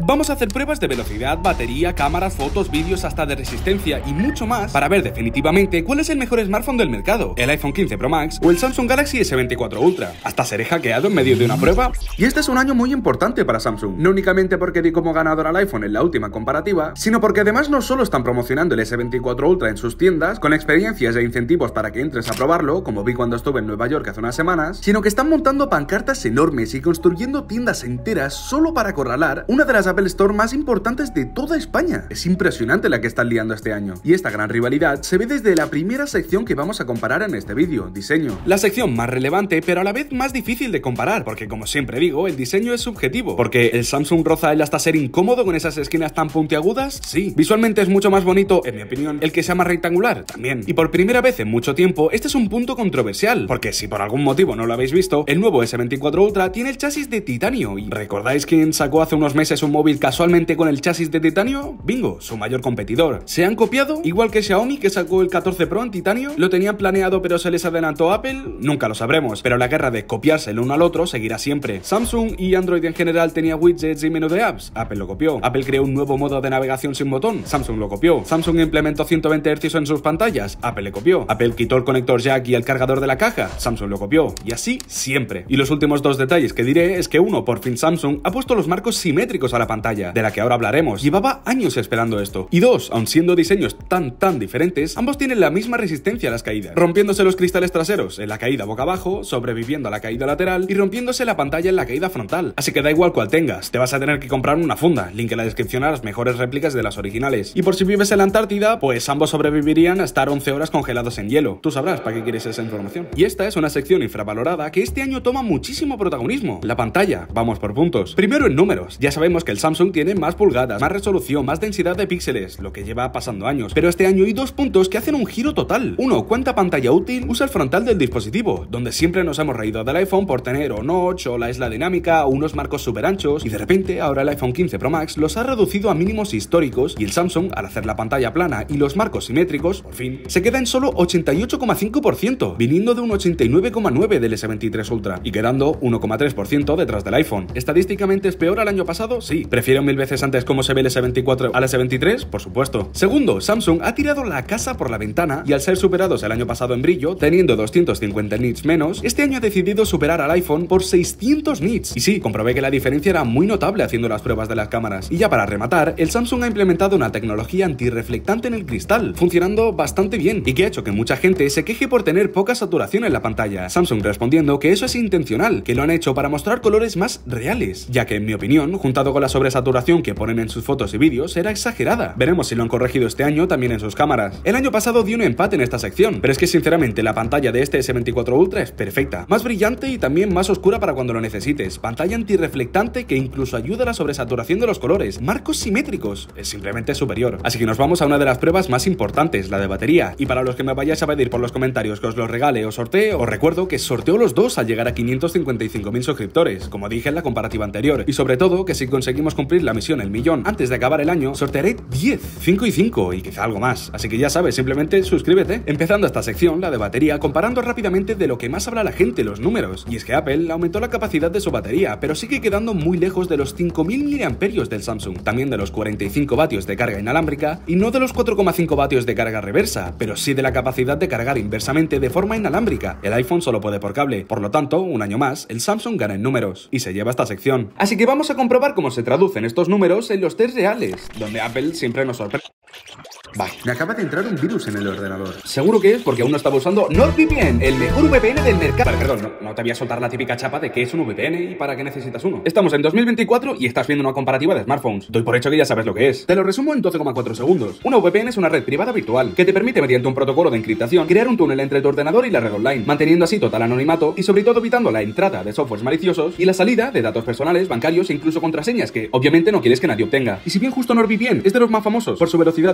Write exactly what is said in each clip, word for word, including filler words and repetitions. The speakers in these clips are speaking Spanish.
Vamos a hacer pruebas de velocidad, batería, cámaras, fotos, vídeos, hasta de resistencia y mucho más para ver definitivamente cuál es el mejor smartphone del mercado, el iPhone quince Pro Max o el Samsung Galaxy S veinticuatro Ultra. Hasta seré hackeado en medio de una prueba. Y este es un año muy importante para Samsung, no únicamente porque di como ganador al iPhone en la última comparativa, sino porque además no solo están promocionando el S veinticuatro Ultra en sus tiendas, con experiencias e incentivos para que entres a probarlo, como vi cuando estuve en Nueva York hace unas semanas, sino que están montando pancartas enormes y construyendo tiendas enteras solo para acorralar una de las Apple Store más importantes de toda España. Es impresionante la que están liando este año. Y esta gran rivalidad se ve desde la primera sección que vamos a comparar en este vídeo, diseño. La sección más relevante, pero a la vez más difícil de comparar, porque como siempre digo, el diseño es subjetivo. Porque el Samsung roza el hasta ser incómodo con esas esquinas tan puntiagudas, sí. Visualmente es mucho más bonito, en mi opinión, el que sea más rectangular, también. Y por primera vez en mucho tiempo, este es un punto controversial, porque si por algún motivo no lo habéis visto, el nuevo S veinticuatro Ultra tiene el chasis de titanio. ¿Y recordáis quién sacó hace unos meses un móvil casualmente con el chasis de titanio? Bingo, su mayor competidor. ¿Se han copiado? Igual que Xiaomi, que sacó el catorce Pro en titanio. ¿Lo tenían planeado pero se les adelantó Apple? Nunca lo sabremos, pero la guerra de copiarse el uno al otro seguirá siempre. Samsung y Android en general tenía widgets y menú de apps. Apple lo copió. Apple creó un nuevo modo de navegación sin botón. Samsung lo copió. Samsung implementó ciento veinte hercios en sus pantallas. Apple le copió. Apple quitó el conector jack y el cargador de la caja. Samsung lo copió. Y así siempre. Y los últimos dos detalles que diré es que uno, por fin Samsung ha puesto los marcos simétricos a la pantalla, de la que ahora hablaremos. Llevaba años esperando esto. Y dos, aun siendo diseños tan tan diferentes, ambos tienen la misma resistencia a las caídas, rompiéndose los cristales traseros en la caída boca abajo, sobreviviendo a la caída lateral y rompiéndose la pantalla en la caída frontal. Así que da igual cuál tengas, te vas a tener que comprar una funda, link en la descripción a las mejores réplicas de las originales. Y por si vives en la Antártida, pues ambos sobrevivirían a estar once horas congelados en hielo. Tú sabrás para qué quieres esa información. Y esta es una sección infravalorada que este año toma muchísimo protagonismo, la pantalla. Vamos por puntos. Primero en números. Ya sabemos que el Samsung tiene más pulgadas, más resolución, más densidad de píxeles, lo que lleva pasando años. Pero este año hay dos puntos que hacen un giro total. Uno, ¿cuánta pantalla útil usa el frontal del dispositivo? Donde siempre nos hemos reído del iPhone por tener o notch, o la isla dinámica, o unos marcos súper anchos, y de repente ahora el iPhone quince Pro Max los ha reducido a mínimos históricos, y el Samsung, al hacer la pantalla plana y los marcos simétricos, por fin, se queda en solo ochenta y ocho coma cinco por ciento, viniendo de un ochenta y nueve coma nueve por ciento del S veintitrés Ultra, y quedando uno coma tres por ciento detrás del iPhone. ¿Estadísticamente es peor al año pasado? Sí. ¿Prefiero mil veces antes cómo se ve el S veinticuatro al S veintitrés? Por supuesto. Segundo, Samsung ha tirado la casa por la ventana, y al ser superados el año pasado en brillo, teniendo doscientos cincuenta nits menos, este año ha decidido superar al iPhone por seiscientos nits. Y sí, comprobé que la diferencia era muy notable haciendo las pruebas de las cámaras. Y ya para rematar, el Samsung ha implementado una tecnología antirreflectante en el cristal, funcionando bastante bien, y que ha hecho que mucha gente se queje por tener poca saturación en la pantalla. Samsung respondiendo que eso es intencional, que lo han hecho para mostrar colores más reales, ya que en mi opinión, juntado con la sobresaturación que ponen en sus fotos y vídeos, era exagerada. Veremos si lo han corregido este año también en sus cámaras. El año pasado dio un empate en esta sección, pero es que sinceramente la pantalla de este S veinticuatro Ultra es perfecta, más brillante y también más oscura para cuando lo necesites, pantalla antirreflectante que incluso ayuda a la sobresaturación de los colores, marcos simétricos, es simplemente superior. Así que nos vamos a una de las pruebas más importantes, la de batería, y para los que me vayáis a pedir por los comentarios que os los regale o sortee, os recuerdo que sorteo los dos al llegar a quinientos cincuenta y cinco mil suscriptores, como dije en la comparativa anterior, y sobre todo que si conseguimos cumplir la misión el millón antes de acabar el año, sortearé diez, cinco y cinco y quizá algo más. Así que ya sabes, simplemente suscríbete. Empezando esta sección, la de batería, comparando rápidamente de lo que más habla la gente, los números. Y es que Apple aumentó la capacidad de su batería, pero sigue quedando muy lejos de los cinco mil miliamperios del Samsung, también de los cuarenta y cinco vatios de carga inalámbrica, y no de los cuatro coma cinco vatios de carga reversa, pero sí de la capacidad de cargar inversamente de forma inalámbrica. El iPhone solo puede por cable. Por lo tanto, un año más, el Samsung gana en números, y se lleva esta sección. Así que vamos a comprobar cómo se traducen estos números en los test reales, donde Apple siempre nos sorprende. Vale, me acaba de entrar un virus en el ordenador. Seguro que es porque aún no estaba usando NordVPN, el mejor V P N del mercado. Vale, perdón, no, no te voy a soltar la típica chapa de qué es un V P N y para qué necesitas uno. Estamos en dos mil veinticuatro y estás viendo una comparativa de smartphones. Doy por hecho que ya sabes lo que es. Te lo resumo en doce coma cuatro segundos. Una V P N es una red privada virtual que te permite, mediante un protocolo de encriptación, crear un túnel entre tu ordenador y la red online, manteniendo así total anonimato y sobre todo evitando la entrada de softwares maliciosos y la salida de datos personales, bancarios e incluso contraseñas que obviamente no quieres que nadie obtenga. Y si bien justo NordVPN es de los más famosos por su velocidad y seguridad,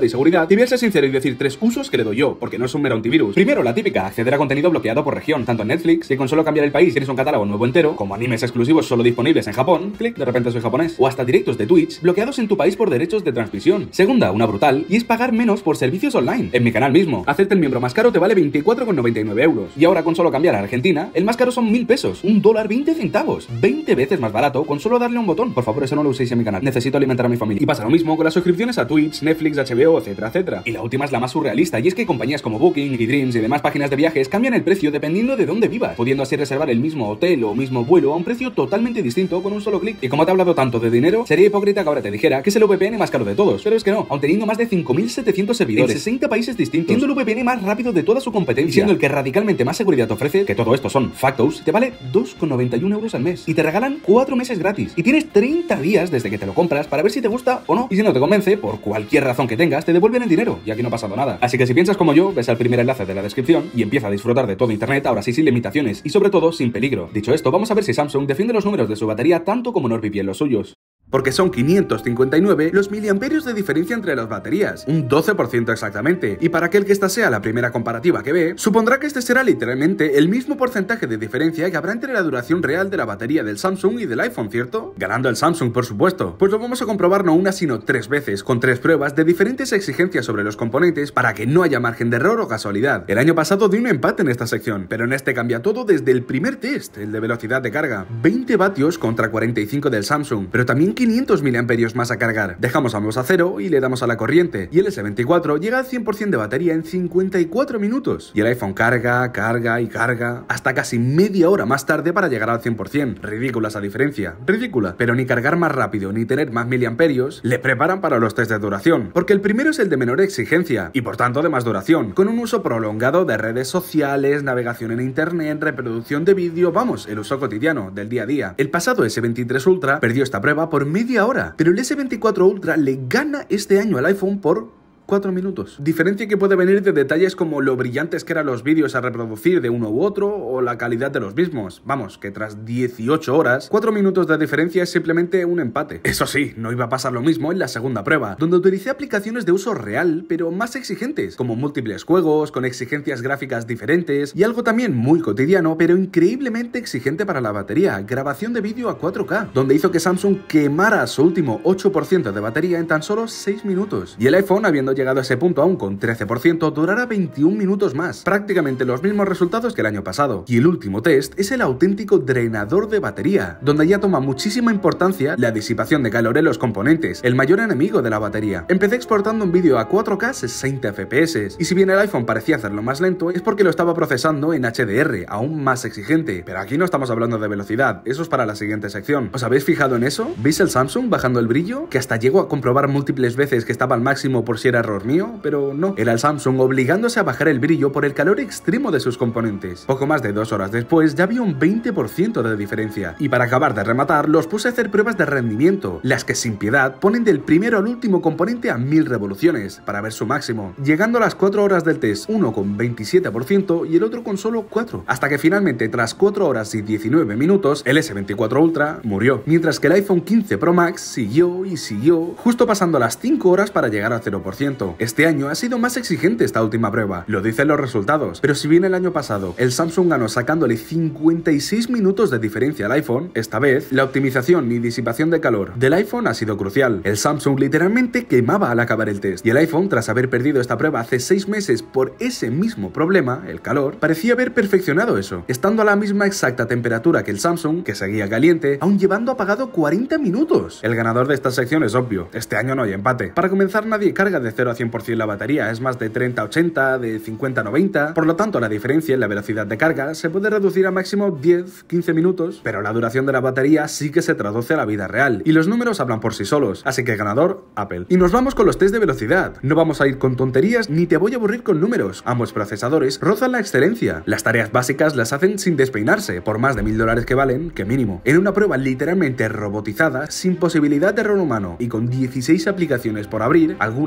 te voy a ser sincero y decir tres usos que le doy yo, porque no es un mero antivirus. Primero, la típica, acceder a contenido bloqueado por región, tanto en Netflix, que con solo cambiar el país tienes un catálogo nuevo entero, como animes exclusivos solo disponibles en Japón, clic, de repente soy japonés, o hasta directos de Twitch bloqueados en tu país por derechos de transmisión. Segunda, una brutal, y es pagar menos por servicios online. En mi canal mismo, hacerte el miembro más caro te vale veinticuatro con noventa y nueve euros, y ahora con solo cambiar a Argentina, el más caro son mil pesos, un dólar veinte centavos, veinte veces más barato con solo darle un botón. Por favor, eso no lo uséis en mi canal, necesito alimentar a mi familia. Y pasa lo mismo con las suscripciones a Twitch, Netflix, H B O, etcétera, etcétera. Y la última es la más surrealista, y es que compañías como Booking, eDreams y demás páginas de viajes cambian el precio dependiendo de dónde vivas, pudiendo así reservar el mismo hotel o mismo vuelo a un precio totalmente distinto con un solo clic. Y como te he hablado tanto de dinero, sería hipócrita que ahora te dijera que es el V P N más caro de todos, pero es que no, aun teniendo más de cinco mil setecientos servidores en sesenta países distintos, siendo el V P N más rápido de toda su competencia, siendo el que radicalmente más seguridad te ofrece, que todo esto son factos, te vale dos con noventa y uno euros al mes y te regalan cuatro meses gratis y tienes treinta días desde que te lo compras para ver si te gusta o no, y si no te convence, por cualquier razón que tengas, te devuelven el dinero y aquí no ha pasado nada. Así que si piensas como yo, ves al primer enlace de la descripción y empieza a disfrutar de todo internet, ahora sí sin limitaciones y sobre todo sin peligro. Dicho esto, vamos a ver si Samsung defiende los números de su batería tanto como NordVPN los suyos. Porque son quinientos cincuenta y nueve los miliamperios de diferencia entre las baterías, un doce por ciento exactamente, y para aquel que esta sea la primera comparativa que ve, supondrá que este será literalmente el mismo porcentaje de diferencia que habrá entre la duración real de la batería del Samsung y del iPhone, ¿cierto? Ganando el Samsung, por supuesto. Pues lo vamos a comprobar no una sino tres veces, con tres pruebas de diferentes exigencias sobre los componentes para que no haya margen de error o casualidad. El año pasado di un empate en esta sección, pero en este cambia todo desde el primer test, el de velocidad de carga, veinte vatios contra cuarenta y cinco del Samsung, pero también quinientos miliamperios más a cargar. Dejamos ambos a cero y le damos a la corriente, y el S veinticuatro llega al cien por ciento de batería en cincuenta y cuatro minutos, y el iPhone carga, carga y carga, hasta casi media hora más tarde para llegar al cien por ciento. Ridícula esa diferencia, ridícula, pero ni cargar más rápido ni tener más miliamperios le preparan para los test de duración, porque el primero es el de menor exigencia, y por tanto de más duración, con un uso prolongado de redes sociales, navegación en internet, reproducción de vídeo, vamos, el uso cotidiano, del día a día. El pasado S veintitrés Ultra perdió esta prueba por media hora Hora, pero el S veinticuatro Ultra le gana este año al iPhone por cuatro minutos. Diferencia que puede venir de detalles como lo brillantes que eran los vídeos a reproducir de uno u otro o la calidad de los mismos. Vamos, que tras dieciocho horas, cuatro minutos de diferencia es simplemente un empate. Eso sí, no iba a pasar lo mismo en la segunda prueba, donde utilicé aplicaciones de uso real, pero más exigentes, como múltiples juegos, con exigencias gráficas diferentes, y algo también muy cotidiano, pero increíblemente exigente para la batería, grabación de vídeo a cuatro K, donde hizo que Samsung quemara su último ocho por ciento de batería en tan solo seis minutos. Y el iPhone, habiendo llegado a ese punto aún con trece por ciento, durará veintiún minutos más, prácticamente los mismos resultados que el año pasado. Y el último test es el auténtico drenador de batería, donde ya toma muchísima importancia la disipación de calor en los componentes, el mayor enemigo de la batería. Empecé exportando un vídeo a cuatro K sesenta F P S, y si bien el iPhone parecía hacerlo más lento, es porque lo estaba procesando en H D R, aún más exigente. Pero aquí no estamos hablando de velocidad, eso es para la siguiente sección. ¿Os habéis fijado en eso? ¿Veis el Samsung bajando el brillo? Que hasta llego a comprobar múltiples veces que estaba al máximo por si era error mío, pero no. Era el Samsung obligándose a bajar el brillo por el calor extremo de sus componentes. Poco más de dos horas después ya había un veinte por ciento de diferencia. Y para acabar de rematar, los puse a hacer pruebas de rendimiento, las que sin piedad ponen del primero al último componente a mil revoluciones, para ver su máximo, llegando a las cuatro horas del test, uno con veintisiete por ciento y el otro con solo cuatro, hasta que finalmente tras cuatro horas y diecinueve minutos, el S veinticuatro Ultra murió, mientras que el iPhone quince Pro Max siguió y siguió, justo pasando las cinco horas para llegar al cero por ciento. Este año ha sido más exigente esta última prueba, lo dicen los resultados, pero si bien el año pasado el Samsung ganó sacándole cincuenta y seis minutos de diferencia al iPhone, esta vez la optimización y disipación de calor del iPhone ha sido crucial. El Samsung literalmente quemaba al acabar el test, y el iPhone, tras haber perdido esta prueba hace seis meses por ese mismo problema, el calor, parecía haber perfeccionado eso, estando a la misma exacta temperatura que el Samsung, que seguía caliente, aún llevando apagado cuarenta minutos. El ganador de esta sección es obvio, este año no hay empate. Para comenzar, nadie carga de cero a cien por ciento la batería, es más de treinta a ochenta, de cincuenta a noventa, por lo tanto la diferencia en la velocidad de carga se puede reducir a máximo diez a quince minutos, pero la duración de la batería sí que se traduce a la vida real, y los números hablan por sí solos, así que ganador, Apple. Y nos vamos con los test de velocidad. No vamos a ir con tonterías ni te voy a aburrir con números, ambos procesadores rozan la excelencia, las tareas básicas las hacen sin despeinarse, por más de mil dólares que valen, que mínimo, en una prueba literalmente robotizada, sin posibilidad de error humano, y con dieciséis aplicaciones por abrir, algunas enormes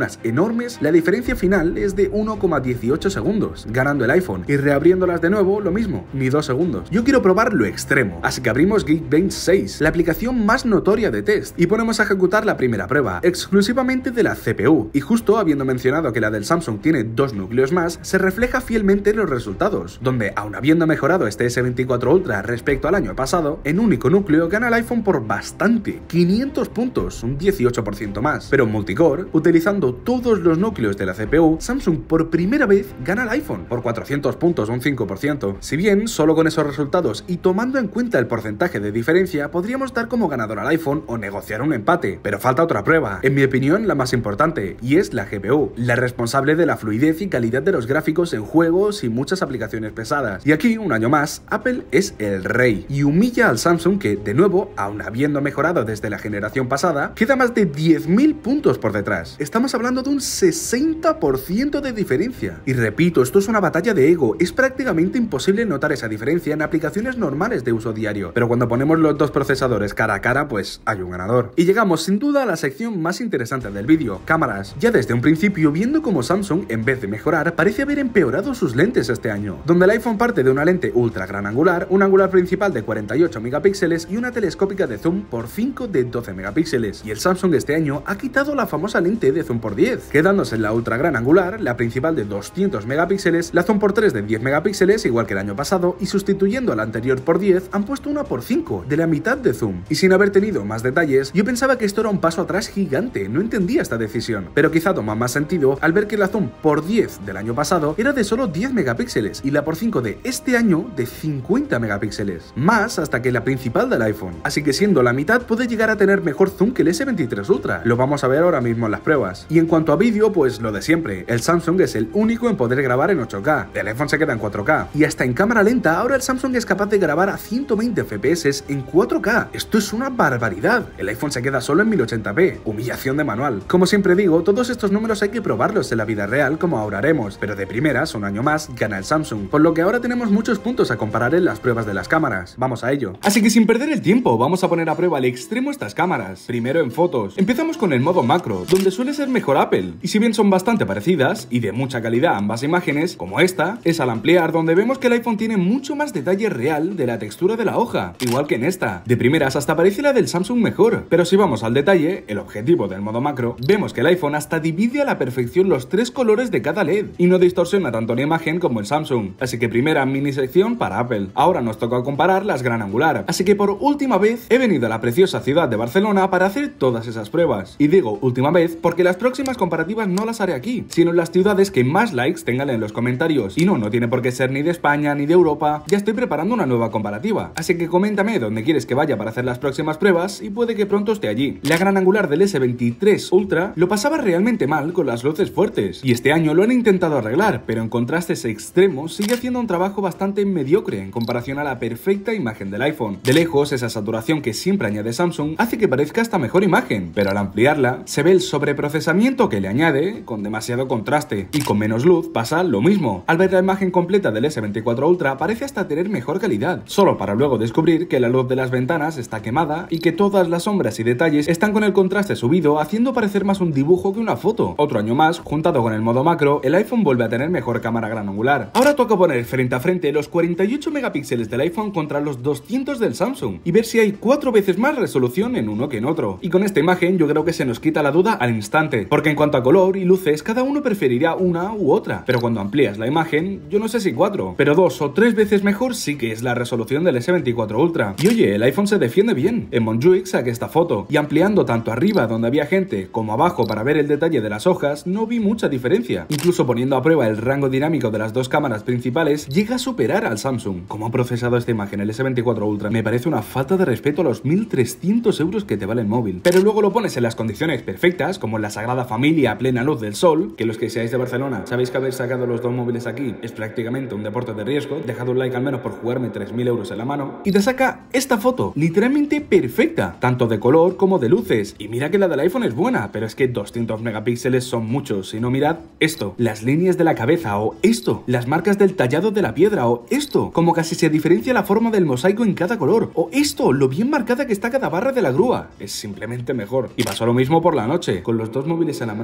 enormes, la diferencia final es de uno coma dieciocho segundos, ganando el iPhone, y reabriéndolas de nuevo lo mismo, ni dos segundos. Yo quiero probar lo extremo, así que abrimos Geekbench seis, la aplicación más notoria de test, y ponemos a ejecutar la primera prueba, exclusivamente de la C P U, y justo habiendo mencionado que la del Samsung tiene dos núcleos más, se refleja fielmente en los resultados, donde aun habiendo mejorado este S veinticuatro Ultra respecto al año pasado, en único núcleo gana el iPhone por bastante, quinientos puntos, un dieciocho por ciento más, pero en multicore, utilizando todos los núcleos de la C P U, Samsung por primera vez gana al iPhone por cuatrocientos puntos, un cinco por ciento. Si bien, solo con esos resultados y tomando en cuenta el porcentaje de diferencia, podríamos dar como ganador al iPhone o negociar un empate, pero falta otra prueba, en mi opinión la más importante, y es la G P U, la responsable de la fluidez y calidad de los gráficos en juegos y muchas aplicaciones pesadas. Y aquí, un año más, Apple es el rey, y humilla al Samsung que, de nuevo, aun habiendo mejorado desde la generación pasada, queda más de diez mil puntos por detrás. Estamos hablando de un sesenta por ciento de diferencia. Y repito, esto es una batalla de ego, es prácticamente imposible notar esa diferencia en aplicaciones normales de uso diario, pero cuando ponemos los dos procesadores cara a cara, pues hay un ganador. Y llegamos sin duda a la sección más interesante del vídeo, cámaras. Ya desde un principio, viendo como Samsung, en vez de mejorar, parece haber empeorado sus lentes este año, donde el iPhone parte de una lente ultra gran angular, un angular principal de cuarenta y ocho megapíxeles y una telescópica de zoom por cinco de doce megapíxeles, y el Samsung este año ha quitado la famosa lente de zoom por diez, quedándose en la ultra gran angular, la principal de doscientos megapíxeles, la zoom por tres de diez megapíxeles, igual que el año pasado, y sustituyendo a la anterior por diez, han puesto una por cinco, de la mitad de zoom. Y sin haber tenido más detalles, yo pensaba que esto era un paso atrás gigante, no entendía esta decisión, pero quizá toma más sentido al ver que la zoom por diez del año pasado era de solo diez megapíxeles y la por cinco de este año de cincuenta megapíxeles, más hasta que la principal del iPhone, así que siendo la mitad puede llegar a tener mejor zoom que el S veintitrés Ultra, lo vamos a ver ahora mismo en las pruebas. Y en cuanto a vídeo, pues lo de siempre, el Samsung es el único en poder grabar en ocho K, el iPhone se queda en cuatro K, y hasta en cámara lenta ahora el Samsung es capaz de grabar a ciento veinte F P S en cuatro K, esto es una barbaridad, el iPhone se queda solo en mil ochenta p, humillación de manual. Como siempre digo, todos estos números hay que probarlos en la vida real como ahora haremos, pero de primeras, un año más, gana el Samsung, por lo que ahora tenemos muchos puntos a comparar en las pruebas de las cámaras, vamos a ello. Así que sin perder el tiempo, vamos a poner a prueba al extremo estas cámaras, primero en fotos. Empezamos con el modo macro, donde suele ser mejor Apple, y si bien son bastante parecidas, y de mucha calidad ambas imágenes, como esta, es al ampliar donde vemos que el iPhone tiene mucho más detalle real de la textura de la hoja, igual que en esta. De primeras hasta parece la del Samsung mejor, pero si vamos al detalle, el objetivo del modo macro, vemos que el iPhone hasta divide a la perfección los tres colores de cada L E D, y no distorsiona tanto la imagen como el Samsung. Así que primera mini sección para Apple. Ahora nos toca comparar las gran angular, así que por última vez he venido a la preciosa ciudad de Barcelona para hacer todas esas pruebas. Y digo última vez porque las próximas comparativas no las haré aquí, sino en las ciudades que más likes tengan en los comentarios. Y no, no tiene por qué ser ni de España ni de Europa, ya estoy preparando una nueva comparativa, así que coméntame dónde quieres que vaya para hacer las próximas pruebas y puede que pronto esté allí. La gran angular del S veintitrés Ultra lo pasaba realmente mal con las luces fuertes, y este año lo han intentado arreglar, pero en contrastes extremos sigue haciendo un trabajo bastante mediocre en comparación a la perfecta imagen del iPhone. De lejos, esa saturación que siempre añade Samsung hace que parezca hasta mejor imagen, pero al ampliarla se ve el sobreprocesamiento que le añade con demasiado contraste, y con menos luz pasa lo mismo. Al ver la imagen completa del S veinticuatro Ultra parece hasta tener mejor calidad, solo para luego descubrir que la luz de las ventanas está quemada y que todas las sombras y detalles están con el contraste subido, haciendo parecer más un dibujo que una foto. Otro año más, juntado con el modo macro, el iPhone vuelve a tener mejor cámara gran angular. Ahora toca poner frente a frente los cuarenta y ocho megapíxeles del iPhone contra los doscientos del Samsung y ver si hay cuatro veces más resolución en uno que en otro. Y con esta imagen yo creo que se nos quita la duda al instante, porque en cuanto a color y luces cada uno preferiría una u otra, pero cuando amplías la imagen, yo no sé si cuatro, pero dos o tres veces mejor sí que es la resolución del S veinticuatro Ultra. Y oye, el iPhone se defiende bien. En Montjuic saqué esta foto y ampliando tanto arriba donde había gente como abajo para ver el detalle de las hojas no vi mucha diferencia. Incluso poniendo a prueba el rango dinámico de las dos cámaras principales llega a superar al Samsung. ¿Cómo ha procesado esta imagen el S veinticuatro Ultra? Me parece una falta de respeto a los mil trescientos euros que te vale el móvil. Pero luego lo pones en las condiciones perfectas, como en la Sagrada Familia a plena luz del sol, que los que seáis de Barcelona sabéis que haber sacado los dos móviles aquí es prácticamente un deporte de riesgo. Dejad un like al menos por jugarme tres mil euros en la mano, y te saca esta foto literalmente perfecta, tanto de color como de luces. Y mira que la del iPhone es buena, pero es que doscientos megapíxeles son muchos. Si no, mirad esto, las líneas de la cabeza, o esto, las marcas del tallado de la piedra, o esto, como casi se diferencia la forma del mosaico en cada color, o esto, lo bien marcada que está cada barra de la grúa. Es simplemente mejor. Y pasó lo mismo por la noche, con los dos móviles en la mano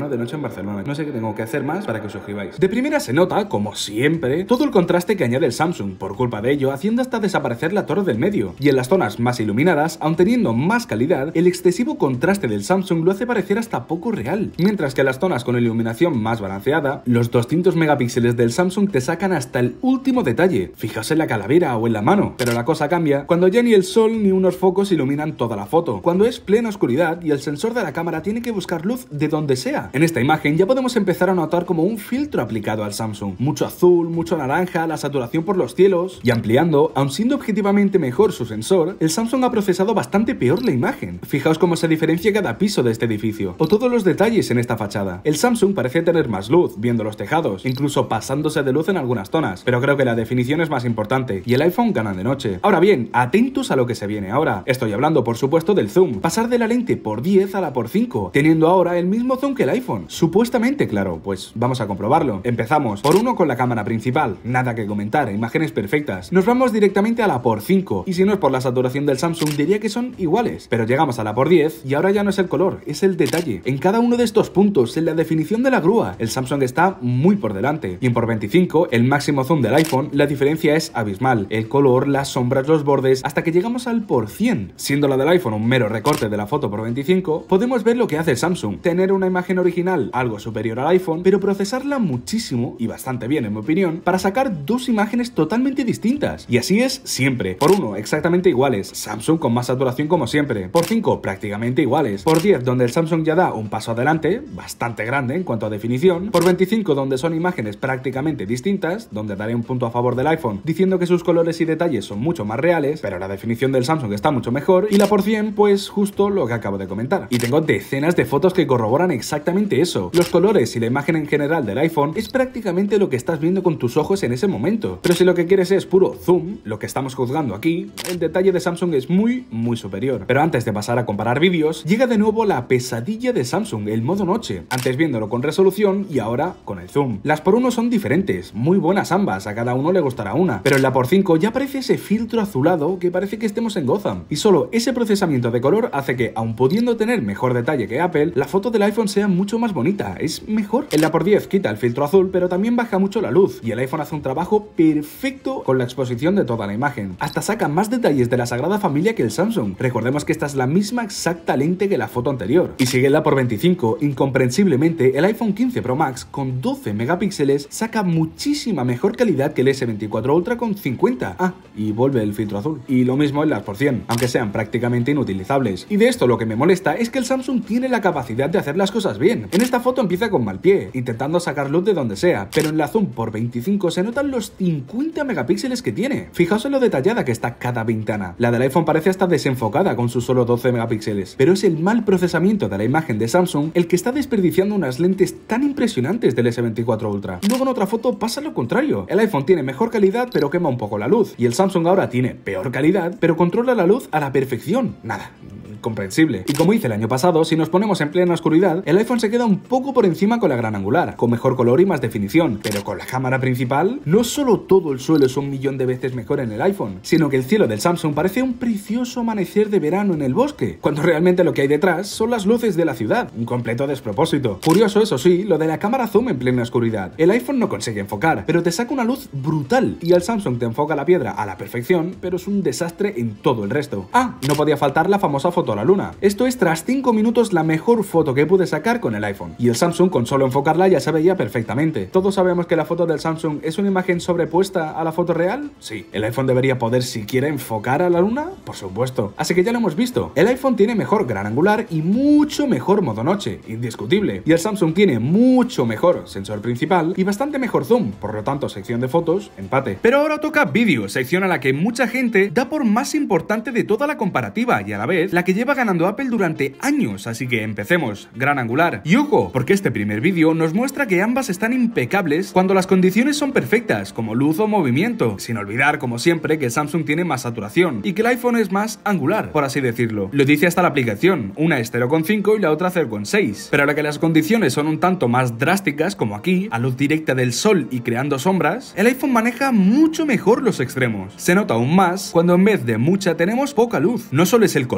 verano de noche en Barcelona. No sé qué tengo que hacer más para que os suscribáis. De primera se nota, como siempre, todo el contraste que añade el Samsung, por culpa de ello, haciendo hasta desaparecer la torre del medio. Y en las zonas más iluminadas, aun teniendo más calidad, el excesivo contraste del Samsung lo hace parecer hasta poco real. Mientras que en las zonas con iluminación más balanceada, los doscientos megapíxeles del Samsung te sacan hasta el último detalle. Fijaos en la calavera o en la mano. Pero la cosa cambia cuando ya ni el sol ni unos focos iluminan toda la foto. Cuando es plena oscuridad y el sensor de la cámara tiene que buscar luz de donde sea. En esta imagen ya podemos empezar a notar como un filtro aplicado al Samsung. Mucho azul, mucho naranja, la saturación por los cielos. Y ampliando, aun siendo objetivamente mejor su sensor, el Samsung ha procesado bastante peor la imagen. Fijaos cómo se diferencia cada piso de este edificio. O todos los detalles en esta fachada. El Samsung parece tener más luz, viendo los tejados, incluso pasándose de luz en algunas zonas. Pero creo que la definición es más importante, y el iPhone gana de noche. Ahora bien, atentos a lo que se viene ahora. Estoy hablando, por supuesto, del zoom. Pasar de la lente por diez a la por cinco, teniendo ahora el mismo zoom que el iPhone. Supuestamente, claro, pues vamos a comprobarlo. Empezamos por uno con la cámara principal, nada que comentar, imágenes perfectas. Nos vamos directamente a la por cinco, y si no es por la saturación del Samsung diría que son iguales. Pero llegamos a la por diez y ahora ya no es el color, es el detalle. En cada uno de estos puntos, en la definición de la grúa, el Samsung está muy por delante. Y en por veinticinco, el máximo zoom del iPhone, la diferencia es abismal. El color, las sombras, los bordes, hasta que llegamos al por cien. Siendo la del iPhone un mero recorte de la foto por veinticinco, podemos ver lo que hace Samsung. Tener una imagen original algo superior al iPhone, pero procesarla muchísimo, y bastante bien en mi opinión, para sacar dos imágenes totalmente distintas. Y así es siempre. Por uno, exactamente iguales. Samsung con más saturación como siempre. Por cinco, prácticamente iguales. Por diez, donde el Samsung ya da un paso adelante, bastante grande en cuanto a definición. Por veinticinco, donde son imágenes prácticamente distintas, donde daré un punto a favor del iPhone, diciendo que sus colores y detalles son mucho más reales, pero la definición del Samsung está mucho mejor. Y la por cien, pues justo lo que acabo de comentar. Y tengo decenas de fotos que corroboran exactamente eso. Los colores y la imagen en general del iPhone es prácticamente lo que estás viendo con tus ojos en ese momento. Pero si lo que quieres es puro zoom, lo que estamos juzgando aquí, el detalle de Samsung es muy, muy superior. Pero antes de pasar a comparar vídeos, llega de nuevo la pesadilla de Samsung, el modo noche. Antes viéndolo con resolución y ahora con el zoom. Las por uno son diferentes, muy buenas ambas, a cada uno le gustará una. Pero en la por cinco ya aparece ese filtro azulado que parece que estemos en Gotham. Y solo ese procesamiento de color hace que, aun pudiendo tener mejor detalle que Apple, la foto del iPhone sea mucho más bonita, es mejor. En la por diez quita el filtro azul, pero también baja mucho la luz, y el iPhone hace un trabajo perfecto con la exposición de toda la imagen. Hasta saca más detalles de la Sagrada Familia que el Samsung. Recordemos que esta es la misma exacta lente que la foto anterior. Y sigue en la por veinticinco, incomprensiblemente, el iPhone quince Pro Max con doce megapíxeles saca muchísima mejor calidad que el ese veinticuatro Ultra con cincuenta. Ah, y vuelve el filtro azul. Y lo mismo en las por cien, aunque sean prácticamente inutilizables. Y de esto lo que me molesta es que el Samsung tiene la capacidad de hacer las cosas bien. En esta foto empieza con mal pie, intentando sacar luz de donde sea, pero en la zoom por veinticinco se notan los cincuenta megapíxeles que tiene. Fijaos en lo detallada que está cada ventana. La del iPhone parece hasta desenfocada con sus solo doce megapíxeles, pero es el mal procesamiento de la imagen de Samsung el que está desperdiciando unas lentes tan impresionantes del ese veinticuatro Ultra. Luego en otra foto pasa lo contrario. El iPhone tiene mejor calidad pero quema un poco la luz, y el Samsung ahora tiene peor calidad pero controla la luz a la perfección. Nada, comprensible. Y como hice el año pasado, si nos ponemos en plena oscuridad, el iPhone se queda un poco por encima con la gran angular, con mejor color y más definición, pero con la cámara principal, no solo todo el suelo es un millón de veces mejor en el iPhone, sino que el cielo del Samsung parece un precioso amanecer de verano en el bosque, cuando realmente lo que hay detrás son las luces de la ciudad, un completo despropósito. Curioso, eso sí, lo de la cámara zoom en plena oscuridad. El iPhone no consigue enfocar, pero te saca una luz brutal, y el Samsung te enfoca la piedra a la perfección, pero es un desastre en todo el resto. Ah, no podía faltar la famosa foto a la luna. Esto es tras cinco minutos la mejor foto que pude sacar con el iPhone, y el Samsung con solo enfocarla ya se veía perfectamente. Todos sabemos que la foto del Samsung es una imagen sobrepuesta a la foto real. Sí. ¿El iPhone debería poder siquiera enfocar a la luna? Por supuesto. Así que ya lo hemos visto. El iPhone tiene mejor gran angular y mucho mejor modo noche, indiscutible. Y el Samsung tiene mucho mejor sensor principal y bastante mejor zoom, por lo tanto sección de fotos, empate. Pero ahora toca vídeo, sección a la que mucha gente da por más importante de toda la comparativa y a la vez la que lleva ganando Apple durante años, así que empecemos. Gran angular. Y ojo, porque este primer vídeo nos muestra que ambas están impecables cuando las condiciones son perfectas, como luz o movimiento, sin olvidar, como siempre, que Samsung tiene más saturación y que el iPhone es más angular, por así decirlo. Lo dice hasta la aplicación, una es cero coma cinco y la otra cero coma seis. Pero ahora que las condiciones son un tanto más drásticas, como aquí, a luz directa del sol y creando sombras, el iPhone maneja mucho mejor los extremos. Se nota aún más cuando en vez de mucha tenemos poca luz. No solo es el color, sino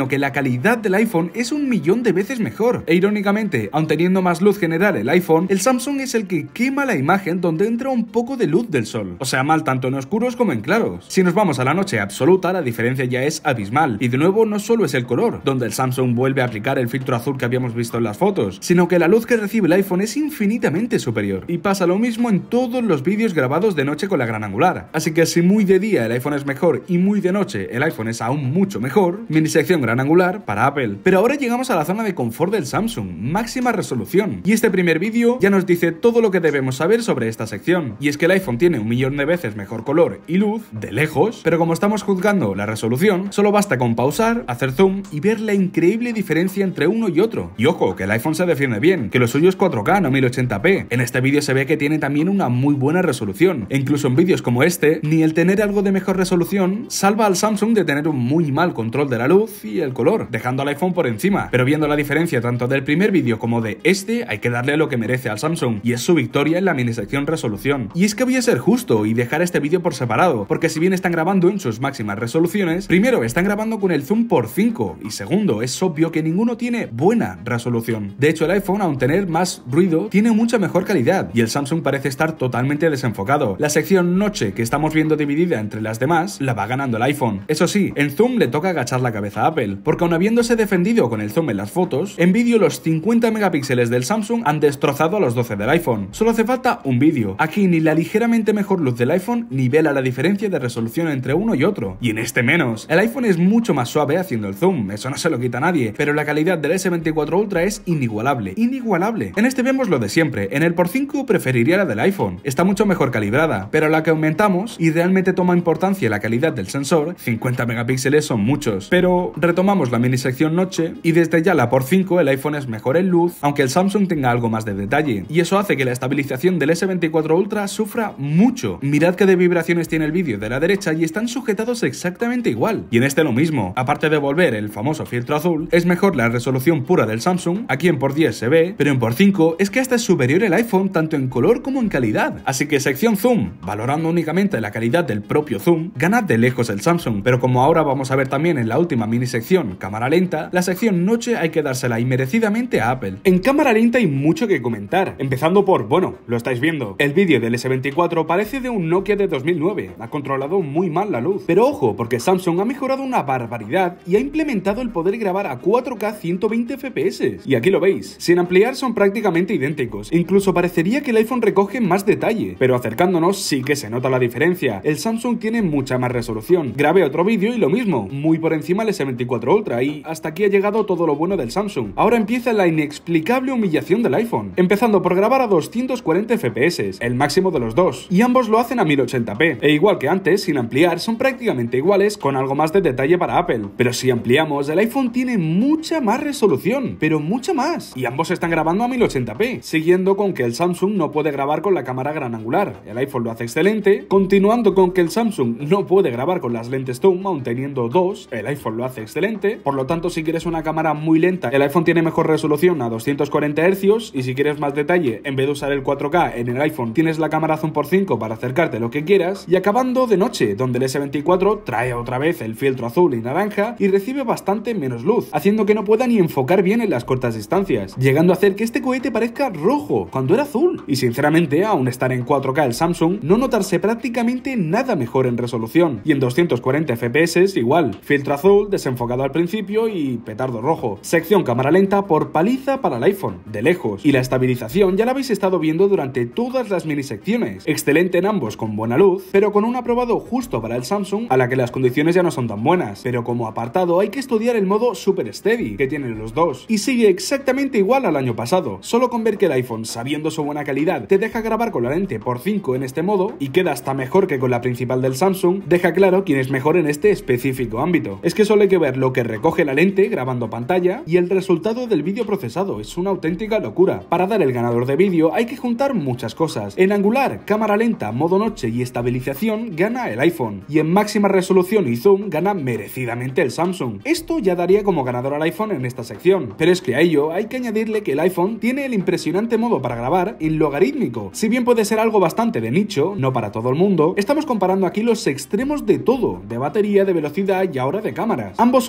sino que la calidad del iPhone es un millón de veces mejor. E irónicamente, aun teniendo más luz general el iPhone, el Samsung es el que quema la imagen donde entra un poco de luz del sol. O sea, mal tanto en oscuros como en claros. Si nos vamos a la noche absoluta, la diferencia ya es abismal. Y de nuevo, no solo es el color, donde el Samsung vuelve a aplicar el filtro azul que habíamos visto en las fotos, sino que la luz que recibe el iPhone es infinitamente superior. Y pasa lo mismo en todos los vídeos grabados de noche con la gran angular. Así que si muy de día el iPhone es mejor y muy de noche el iPhone es aún mucho mejor, mini sección gran angular para Apple. Pero ahora llegamos a la zona de confort del Samsung, máxima resolución. Y este primer vídeo ya nos dice todo lo que debemos saber sobre esta sección. Y es que el iPhone tiene un millón de veces mejor color y luz, de lejos, pero como estamos juzgando la resolución, solo basta con pausar, hacer zoom y ver la increíble diferencia entre uno y otro. Y ojo, que el iPhone se defiende bien, que lo suyo es cuatro K, no mil ochenta p. En este vídeo se ve que tiene también una muy buena resolución. E incluso en vídeos como este, ni el tener algo de mejor resolución salva al Samsung de tener un muy mal control de la luz y el color, dejando al iPhone por encima. Pero viendo la diferencia tanto del primer vídeo como de este, hay que darle lo que merece al Samsung, y es su victoria en la mini sección resolución. Y es que voy a ser justo y dejar este vídeo por separado, porque si bien están grabando en sus máximas resoluciones, primero están grabando con el zoom por cinco, y segundo, es obvio que ninguno tiene buena resolución. De hecho, el iPhone, aun tener más ruido, tiene mucha mejor calidad, y el Samsung parece estar totalmente desenfocado. La sección noche que estamos viendo dividida entre las demás, la va ganando el iPhone. Eso sí, en zoom le toca agachar la cabeza a Apple, porque aun habiéndose defendido con el zoom en las fotos, en vídeo los cincuenta megapíxeles del Samsung han destrozado a los doce del iPhone. Solo hace falta un vídeo. Aquí ni la ligeramente mejor luz del iPhone nivela la diferencia de resolución entre uno y otro. Y en este menos. El iPhone es mucho más suave haciendo el zoom, eso no se lo quita a nadie, pero la calidad del ese veinticuatro Ultra es inigualable, inigualable. En este vemos lo de siempre, en el por cinco preferiría la del iPhone, está mucho mejor calibrada, pero a la que aumentamos y realmente toma importancia la calidad del sensor, cincuenta megapíxeles son muchos. Pero retomamos la mini sección noche y desde ya la por cinco el iPhone es mejor en luz, aunque el Samsung tenga algo más de detalle, y eso hace que la estabilización del ese veinticuatro Ultra sufra mucho. Mirad que de vibraciones tiene el vídeo de la derecha y están sujetados exactamente igual. Y en este lo mismo, aparte de volver el famoso filtro azul, es mejor la resolución pura del Samsung, aquí en por diez se ve, pero en por cinco es que hasta es superior el iPhone tanto en color como en calidad. Así que sección zoom, valorando únicamente la calidad del propio zoom, gana de lejos el Samsung, pero como ahora vamos a ver también en la última mini sección cámara lenta, la sección noche hay que dársela inmerecidamente a Apple. En cámara lenta hay mucho que comentar, empezando por, bueno, lo estáis viendo, el vídeo del ese veinticuatro parece de un Nokia de dos mil nueve, ha controlado muy mal la luz, pero ojo, porque Samsung ha mejorado una barbaridad y ha implementado el poder grabar a cuatro K ciento veinte F P S, y aquí lo veis, sin ampliar son prácticamente idénticos, incluso parecería que el iPhone recoge más detalle, pero acercándonos sí que se nota la diferencia, el Samsung tiene mucha más resolución. Grabé otro vídeo y lo mismo, muy por encima el ese veinticuatro Ultra, y hasta aquí ha llegado todo lo bueno del Samsung. Ahora empieza la inexplicable humillación del iPhone, empezando por grabar a doscientos cuarenta F P S, el máximo de los dos, y ambos lo hacen a mil ochenta p, e igual que antes, sin ampliar, son prácticamente iguales con algo más de detalle para Apple, pero si ampliamos, el iPhone tiene mucha más resolución, pero mucha más, y ambos están grabando a mil ochenta p, siguiendo con que el Samsung no puede grabar con la cámara gran angular, el iPhone lo hace excelente, continuando con que el Samsung no puede grabar con las lentes zoom, aun teniendo dos, el iPhone lo hace excelente, por lo tanto si quieres una cámara muy lenta, el iPhone tiene mejor resolución a doscientos cuarenta hercios, y si quieres más detalle, en vez de usar el cuatro K en el iPhone, tienes la cámara zoom por cinco para acercarte lo que quieras, y acabando de noche, donde el ese veinticuatro trae otra vez el filtro azul y naranja y recibe bastante menos luz, haciendo que no pueda ni enfocar bien en las cortas distancias, llegando a hacer que este cohete parezca rojo cuando era azul, y sinceramente, aún estar en cuatro K el Samsung, no notarse prácticamente nada mejor en resolución, y en doscientos cuarenta F P S igual, filtro azul, desenfocado al principio y petardo rojo, sección cámara lenta por paliza para el iPhone, de lejos, y la estabilización ya la habéis estado viendo durante todas las mini secciones, excelente en ambos con buena luz, pero con un aprobado justo para el Samsung, a la que las condiciones ya no son tan buenas, pero como apartado hay que estudiar el modo Super Steady que tienen los dos, y sigue exactamente igual al año pasado, solo con ver que el iPhone, sabiendo su buena calidad, te deja grabar con la lente por cinco en este modo, y queda hasta mejor que con la principal del Samsung, deja claro quién es mejor en este específico ámbito. Es que solo hay que ver lo que recoge la lente grabando pantalla y el resultado del vídeo procesado, es una auténtica locura. Para dar el ganador de vídeo hay que juntar muchas cosas. En angular, cámara lenta, modo noche y estabilización gana el iPhone, y en máxima resolución y zoom gana merecidamente el Samsung. Esto ya daría como ganador al iPhone en esta sección, pero es que a ello hay que añadirle que el iPhone tiene el impresionante modo para grabar en logarítmico. Si bien puede ser algo bastante de nicho, no para todo el mundo, estamos comparando aquí los extremos de todo, de batería, de velocidad y ahora de cámaras. Ambos son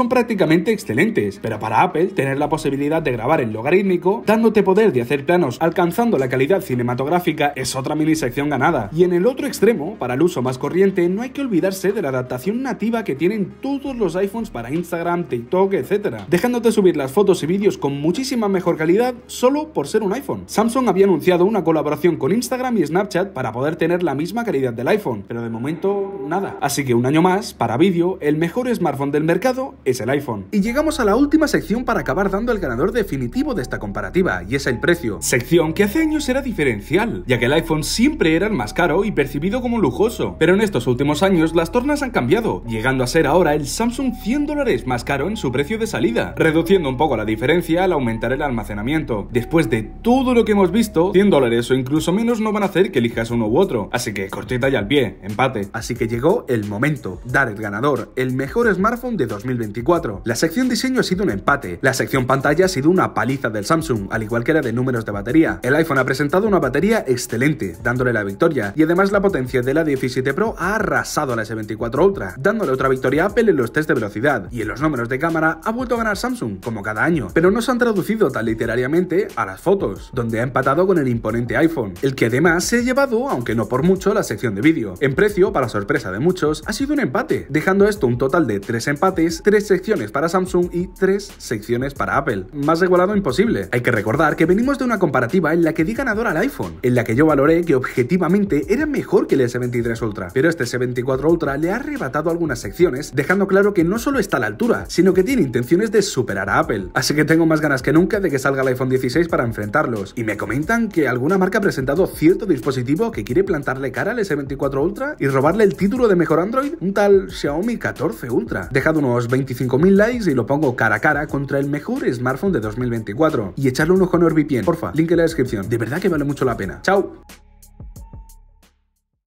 son prácticamente excelentes, pero para Apple tener la posibilidad de grabar en logarítmico, dándote poder de hacer planos alcanzando la calidad cinematográfica, es otra mini sección ganada. Y en el otro extremo, para el uso más corriente, no hay que olvidarse de la adaptación nativa que tienen todos los iPhones para Instagram, TikTok, etcétera, dejándote subir las fotos y vídeos con muchísima mejor calidad solo por ser un iPhone. Samsung había anunciado una colaboración con Instagram y Snapchat para poder tener la misma calidad del iPhone, pero de momento nada. Así que un año más, para vídeo, el mejor smartphone del mercado es el iPhone. Y llegamos a la última sección para acabar dando el ganador definitivo de esta comparativa, y es el precio. Sección que hace años era diferencial, ya que el iPhone siempre era el más caro y percibido como lujoso, pero en estos últimos años las tornas han cambiado, llegando a ser ahora el Samsung cien dólares más caro en su precio de salida, reduciendo un poco la diferencia al aumentar el almacenamiento. Después de todo lo que hemos visto, cien dólares o incluso menos no van a hacer que elijas uno u otro, así que cortita y al pie, empate. Así que llegó el momento, dar el ganador, el mejor smartphone de dos mil veinticuatro. La sección diseño ha sido un empate, la sección pantalla ha sido una paliza del Samsung, al igual que la de números de batería. El iPhone ha presentado una batería excelente, dándole la victoria, y además la potencia de la diecisiete Pro ha arrasado a la ese veinticuatro Ultra, dándole otra victoria a Apple en los test de velocidad, y en los números de cámara ha vuelto a ganar Samsung, como cada año, pero no se han traducido tan literariamente a las fotos, donde ha empatado con el imponente iPhone, el que además se ha llevado, aunque no por mucho, la sección de vídeo. En precio, para sorpresa de muchos, ha sido un empate, dejando esto un total de tres empates, tres secciones para Samsung y tres secciones para Apple. Más igualado imposible. Hay que recordar que venimos de una comparativa en la que di ganador al iPhone, en la que yo valoré que objetivamente era mejor que el ese veintitrés Ultra, pero este ese veinticuatro Ultra le ha arrebatado algunas secciones, dejando claro que no solo está a la altura, sino que tiene intenciones de superar a Apple. Así que tengo más ganas que nunca de que salga el iPhone dieciséis para enfrentarlos, y me comentan que alguna marca ha presentado cierto dispositivo que quiere plantarle cara al ese veinticuatro Ultra y robarle el título de mejor Android, un tal Xiaomi catorce Ultra. Dejad unos veinticinco mil likes y lo pongo cara a cara contra el mejor smartphone de dos mil veinticuatro. Y echarle un ojo a NordVPN, porfa, link en la descripción. De verdad que vale mucho la pena. ¡Chao!